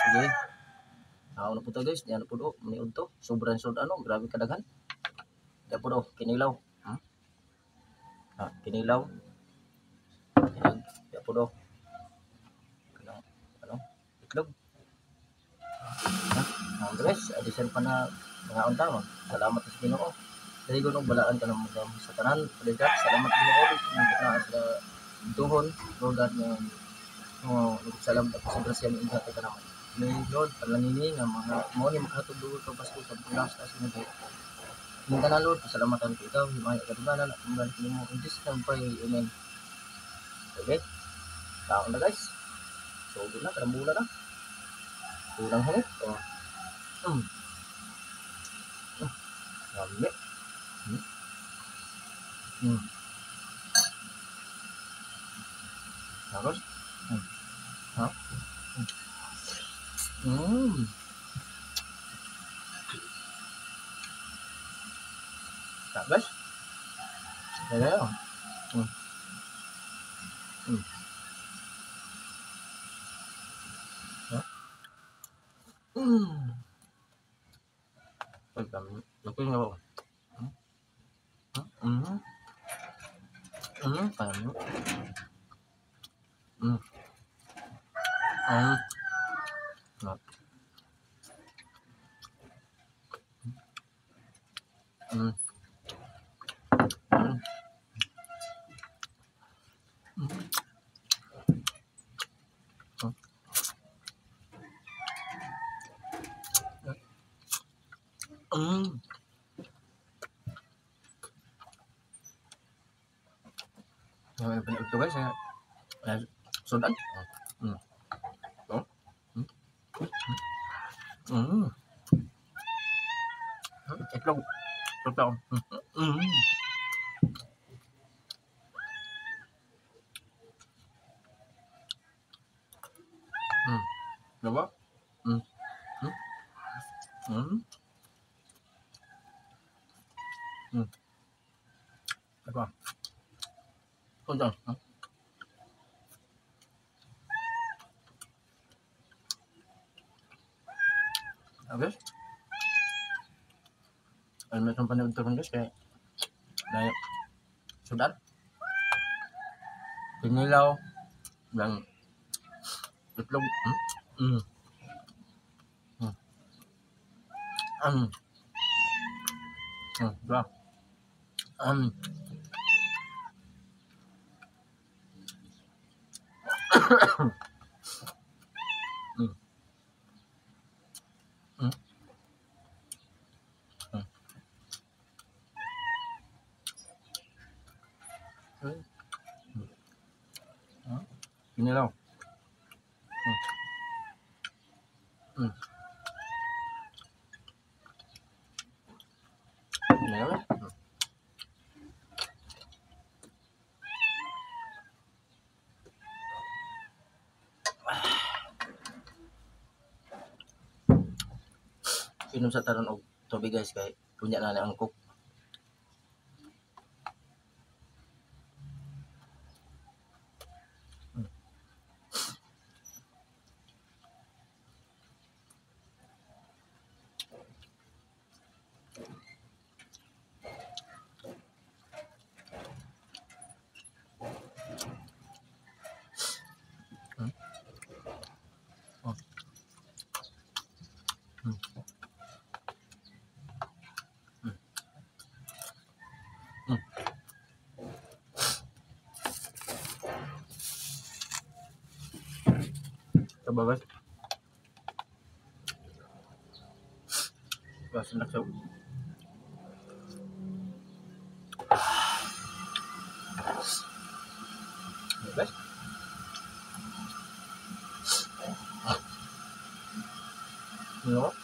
Sige. Ano po to guys, ano po do, maniud to. Sobrang sod ano, grabe kadaghan. Kaya po do, kinilaw. Kinilaw. Kaya po do. Ano? Itlog. Guys, addition pa na mga unta mo. Salamat sa Ginoo. Dahil ko nung balaan ka ng mga sa tanan. Paligat, salamat Ginoo. Na sa tuhon. Lord God nga salamat ako sa grasya ng ingat ka naman. Lord, panalangini nga mga mo ni makatulog ko Pasko sa pulas sa sinag. Minta na Lord, pasalamatan ko ikaw, himaya ka dumanan at mga mo. In Jesus name pray, amen. Okay? Taon na guys. So, good na, karambula na. Kulang hangit. Rami. Tapos? Tapos? Kaya yun. Laki nga ba? Paano? Ito guys, sudan. Itlog. Itlog. Diba? Diba? Sudan. Okay? Ay, may itong panood ko guys, kaya na sudan. Kinilaw ng itlog. Diba? Kinilaw. Kinilaw. Inom sa taron og tubig guys kay kunya na ang cook. Coba guys. Wah, senak siya. Guys. Ano?